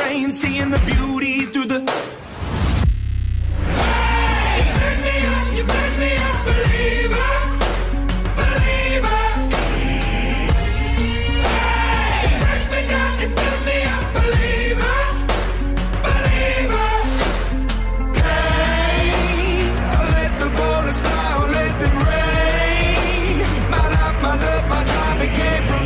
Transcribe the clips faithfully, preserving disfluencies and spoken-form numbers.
rain, seeing the beauty through the. Hey, you make me up, you make me a believer, believer. Hey, you break me down, you build me up, believer, believer. Hey, I let the bullets fly, I let them rain. My life, my love, my drive, it came from.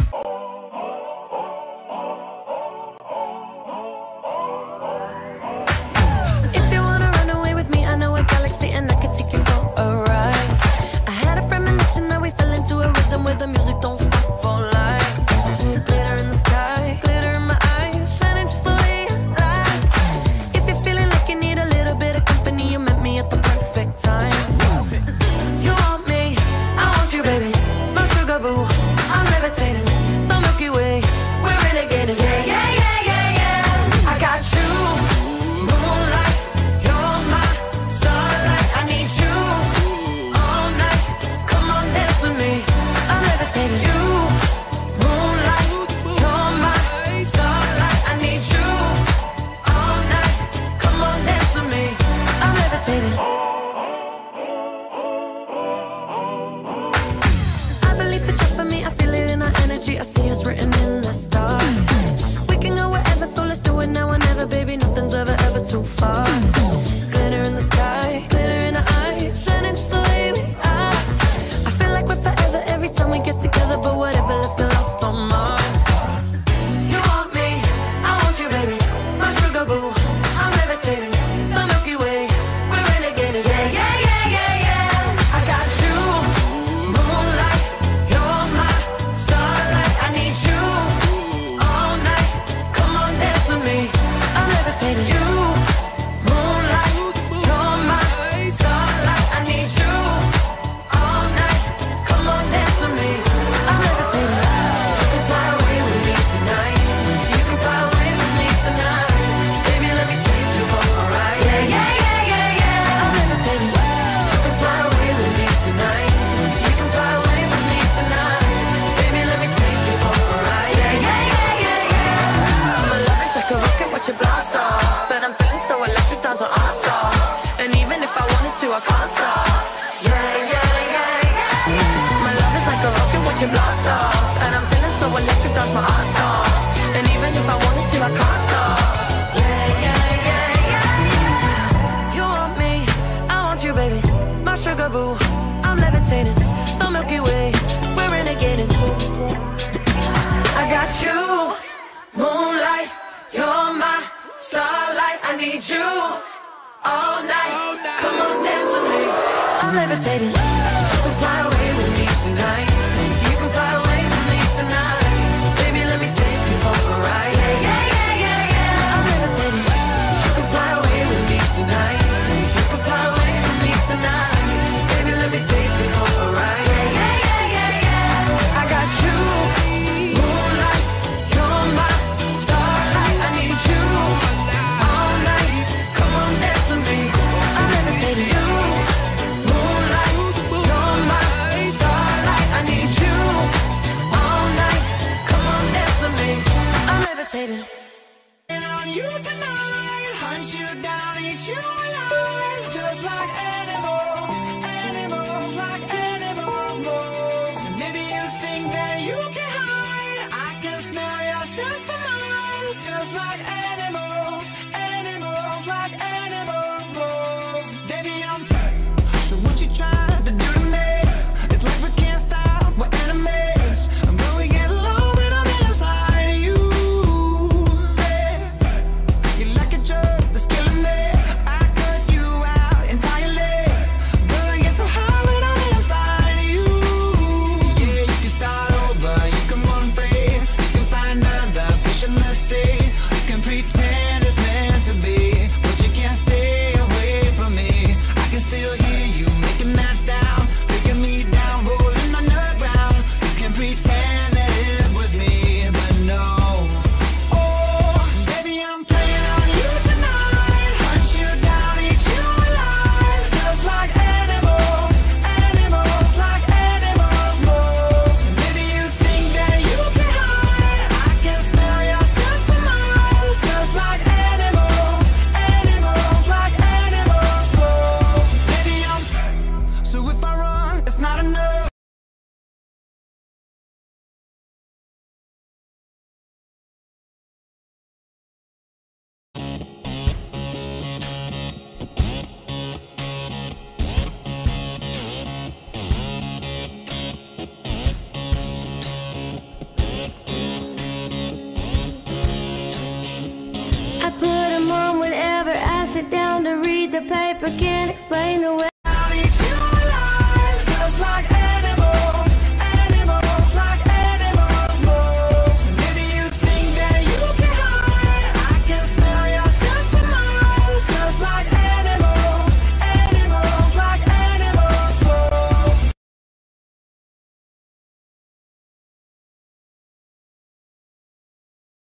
And I could take you for a ride. I had a premonition that we fell into a rhythm where the music don't stop for life. Glitter in the sky, glitter in my eyes, shining just the way I like. If you're feeling like you need a little bit of company, you met me at the perfect time. You want me, I want you, baby. My sugar boo, I'm levitating. The Milky Way, we're renegading. Yeah, yeah, yeah, yeah, yeah. I got you. I see us written in the stars. We can go wherever, so let's do it now or never, baby. Nothing's ever, ever too far. Glitter in the sky, glitter in our eyes, shining just the way we are. I feel like we're forever every time we get together, but whatever, let's get lost on Mars. You want me, I want you, baby. My sugar boo, I'm levitating. The Milky Way, we're renegading. Yeah, yeah, yeah, yeah, yeah. I got you, moonlight, you're my starlight. I need you all night. Come on, dance with me. I'm levitating. You, moonlight, you're my starlight. I need you all night. Come on, dance with me. I'm levitating. You can fly away with me tonight. You can fly away with me tonight. Baby, let me take you for a ride. Yeah, yeah, yeah, yeah, yeah. I'm levitating. You can fly away with me tonight. You can fly away with me tonight. Baby, let me take you for a ride. Yeah, yeah, yeah, yeah, yeah. My love is like a rocket, watch it blast off. And I'm feeling so electric, dance on our song. And even if I wanted to, I can't stop. Yeah, yeah, yeah, yeah. My love is like a rocket, watch it blast off. And I'm feeling so electric, dance my ass off. And even if I wanted to, I can't stop. Yeah, yeah, yeah, yeah. You want me, I want you, baby. My sugar boo, I'm levitating. The Milky Way, we're renegading. I got you, moonlight, you're my starlight. I need you all night. Come on, dance with me. I'm levitating. You can fly away with me tonight. You can fly away with me tonight. Baby, let me take you for a ride. Yeah, yeah, yeah, yeah, yeah. I'm levitating. You can fly away with me tonight. You can fly away with me tonight. Baby, let me take you for a ride. Yeah, yeah, yeah, yeah, yeah. I got you, moonlight, you're my starlight. I need you all night. Come on, dance with me. I'm levitating. You, moonlight, you're my starlight. I need you all night. Come on, dance with me. I'm levitating. On you tonight, hunt you down, eat you alive, just like animals, animals, like animals, moles. Maybe you think that you can hide. I can smell yourself for miles, just like animals, animals, like animals, moles. Baby, I'm. So what you trying to do to me? It's like we can't stop, we're enemies, and when we get low, when I'm inside of you. You're like a drug that's killing me. I cut you out entirely, but I get so high when I'm inside of you. Yeah, you can start over, you can run free, you can find other fish in the sea, you can pretend explain the way